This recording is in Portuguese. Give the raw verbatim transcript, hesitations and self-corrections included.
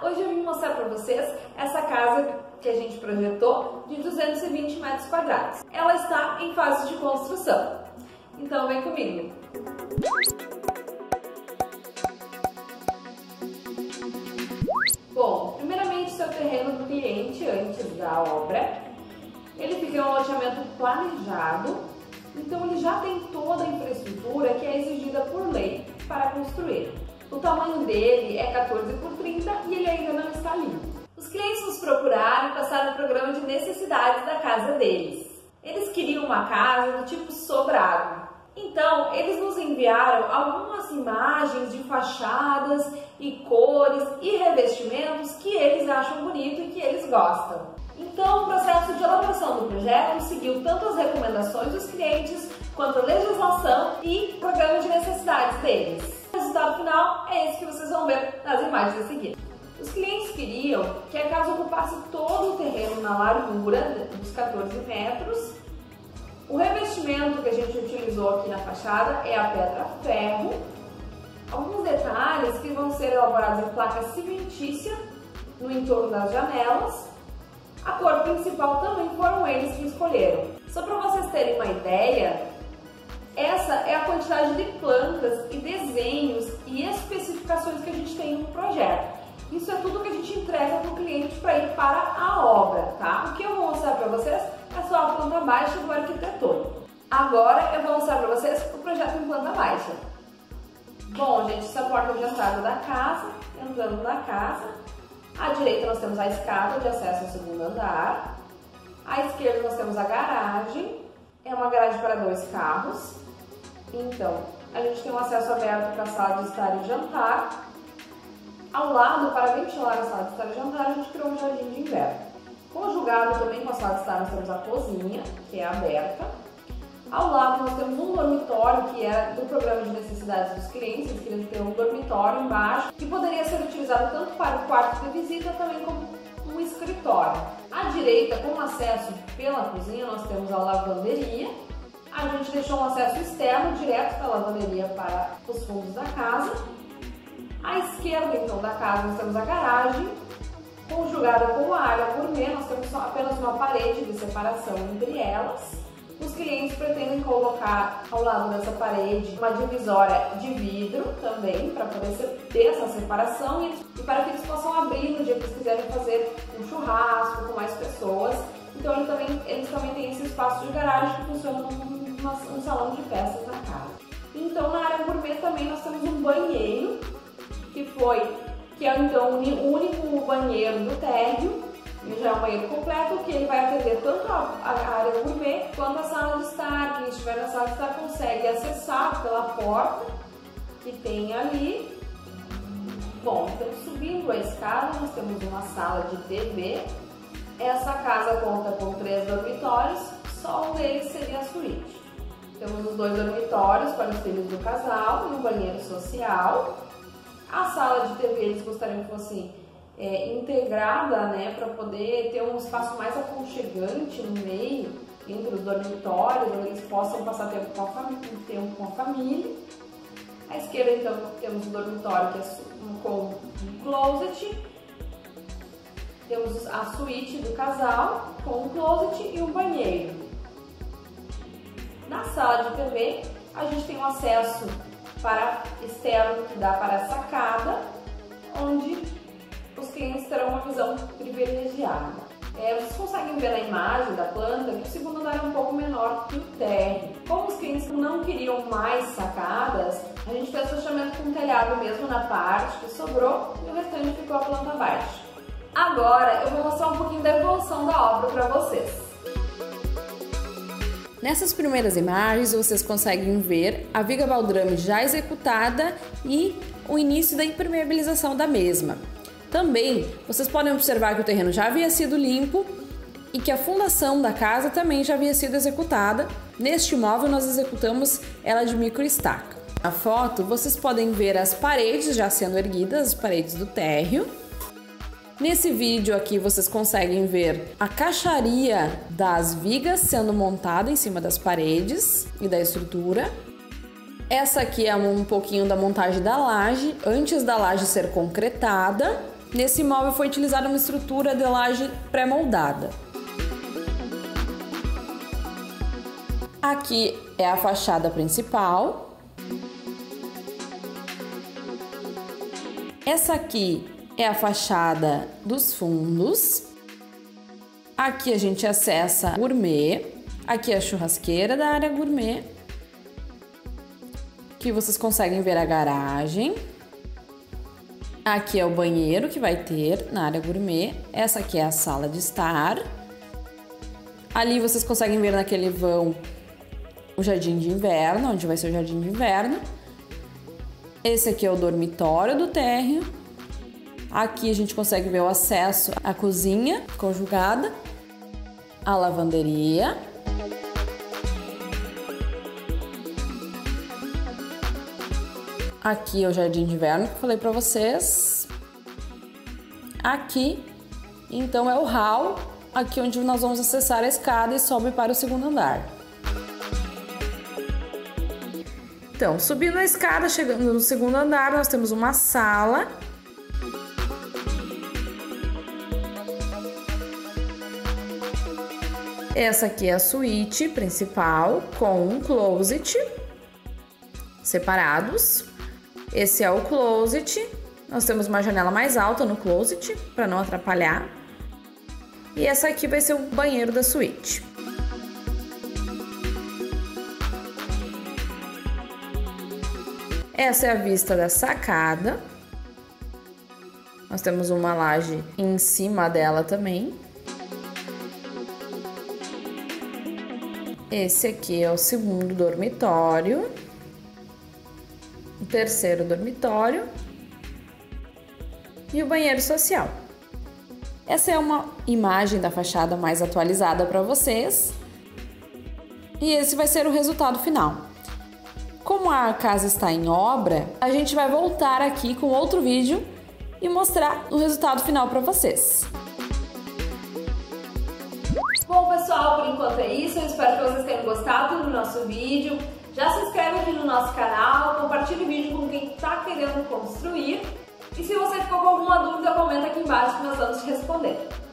Hoje eu vim mostrar para vocês essa casa que a gente projetou de duzentos e vinte metros quadrados. Ela está em fase de construção, então vem comigo. Bom, primeiramente seu terreno do cliente antes da obra, ele fica em um loteamento planejado, então ele já tem toda a infraestrutura que é exigida por lei para construir. O tamanho dele é quatorze por trinta e ele ainda não está limpo. Os clientes nos procuraram e passaram o programa de necessidades da casa deles. Eles queriam uma casa do tipo sobrado. Então, eles nos enviaram algumas imagens de fachadas e cores e revestimentos que eles acham bonito e que eles gostam. Então, o processo de elaboração do projeto seguiu tanto as recomendações dos clientes quanto a legislação e o programa de necessidades deles. O resultado final é esse que vocês vão ver nas imagens a seguir. Os clientes queriam que a casa ocupasse todo o terreno na largura dos quatorze metros. O revestimento que a gente utilizou aqui na fachada é a pedra ferro. Alguns detalhes que vão ser elaborados em placa cimentícia no entorno das janelas. A cor principal também foram eles que escolheram. Só para vocês terem uma ideia, essa é a quantidade de plantas e desenhos e especificações que a gente tem no projeto. Isso é tudo que a gente entrega para o cliente para ir para a obra, tá? O que eu vou mostrar para vocês é só a planta baixa do arquitetor. Agora eu vou mostrar para vocês o projeto em planta baixa. Bom, gente, essa é a porta de entrada da casa, entrando na casa. À direita nós temos a escada de acesso ao segundo andar. À esquerda nós temos a garagem. É uma garagem para dois carros. Então, a gente tem um acesso aberto para a sala de estar e jantar. Ao lado, para ventilar a sala de estar e jantar, a gente criou um jardim de inverno. Conjugado também com a sala de estar, nós temos a cozinha, que é aberta. Ao lado, nós temos um dormitório, que era do programa de necessidades dos clientes. Eles queriam ter um dormitório embaixo, que poderia ser utilizado tanto para o quarto de visita, também como um escritório. À direita, com acesso pela cozinha, nós temos a lavanderia. A gente deixou um acesso externo, direto da lavanderia para os fundos da casa. À esquerda, então, da casa, nós temos a garagem. Conjugada com a área gourmet, nós temos só apenas uma parede de separação entre elas. Os clientes pretendem colocar ao lado dessa parede uma divisória de vidro também, para poder ter essa separação e, e para que eles possam abrir no dia que eles quiserem fazer um churrasco com mais pessoas. Então eles também, eles também têm esse espaço de garagem que funciona como uma, um salão de festas na casa. Então na área gourmet também nós temos um banheiro, que foi, que é então o único banheiro do térreo. Ele já é um banheiro completo, que ele vai atender tanto a, a área gourmet quanto a sala de estar. Quem estiver na sala de estar consegue acessar pela porta que tem ali. Bom, então subindo a escada, nós temos uma sala de T V. Essa casa conta com três dormitórios, só um deles seria a suíte. Temos os dois dormitórios para os filhos do casal e um banheiro social. A sala de T V eles gostariam que fosse É, integrada, né, para poder ter um espaço mais aconchegante no meio, entre os dormitórios, onde eles possam passar tempo com a, fam tempo com a família. À esquerda, então, temos o dormitório que é com um closet, temos a suíte do casal com um closet e um banheiro. Na sala de T V, a gente tem um acesso para externo que dá para a sacada, onde os clientes terão uma visão privilegiada. É, vocês conseguem ver na imagem da planta que o segundo andar é um pouco menor que o térreo. Como os clientes não queriam mais sacadas, a gente fez fechamento com telhado mesmo na parte que sobrou e o restante ficou a planta baixa. Agora eu vou mostrar um pouquinho da evolução da obra para vocês. Nessas primeiras imagens vocês conseguem ver a viga baldrame já executada e o início da impermeabilização da mesma. Também vocês podem observar que o terreno já havia sido limpo e que a fundação da casa também já havia sido executada. Neste imóvel nós executamos ela de microestaca. Na foto vocês podem ver as paredes já sendo erguidas, as paredes do térreo. Nesse vídeo aqui vocês conseguem ver a caixaria das vigas sendo montada em cima das paredes e da estrutura. Essa aqui é um pouquinho da montagem da laje, antes da laje ser concretada. Nesse imóvel foi utilizada uma estrutura de laje pré-moldada. Aqui é a fachada principal. Essa aqui é a fachada dos fundos. Aqui a gente acessa gourmet. Aqui é a churrasqueira da área gourmet. Aqui vocês conseguem ver a garagem. Aqui é o banheiro que vai ter na área gourmet. Essa aqui é a sala de estar. Ali vocês conseguem ver naquele vão o jardim de inverno, onde vai ser o jardim de inverno. Esse aqui é o dormitório do térreo. Aqui a gente consegue ver o acesso à cozinha conjugada, a lavanderia. Aqui é o jardim de inverno que eu falei para vocês. Aqui, então, é o hall, aqui onde nós vamos acessar a escada e sobe para o segundo andar. Então, subindo a escada, chegando no segundo andar, nós temos uma sala. Essa aqui é a suíte principal com um closet separados. Esse é o closet. Nós temos uma janela mais alta no closet para não atrapalhar. E essa aqui vai ser o banheiro da suíte. Essa é a vista da sacada. Nós temos uma laje em cima dela também. Esse aqui é o segundo dormitório. O terceiro dormitório e o banheiro social. Essa é uma imagem da fachada mais atualizada para vocês e esse vai ser o resultado final. Como a casa está em obra, a gente vai voltar aqui com outro vídeo e mostrar o resultado final para vocês. Bom, pessoal, por enquanto é isso. Eu espero que vocês tenham gostado do nosso vídeo. Já se inscreve aqui no nosso canal, compartilhe o vídeo com quem está querendo construir. E se você ficou com alguma dúvida, comenta aqui embaixo que nós vamos te responder.